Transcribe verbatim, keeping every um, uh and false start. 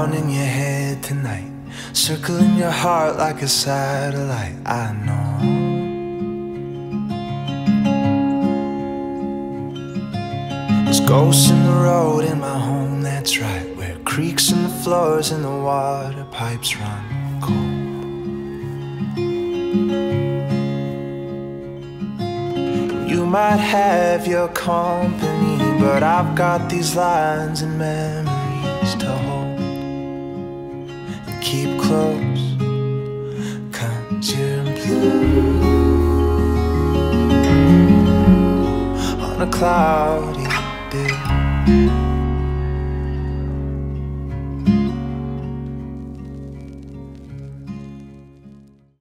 around in your head tonight, circling your heart like a satellite. I know there's ghosts in the road in my home, that's right, where creaks in the floors and the water pipes run cold. You might have your company, but I've got these lines and memories to hold and keep close, 'cause you're blue on a cloud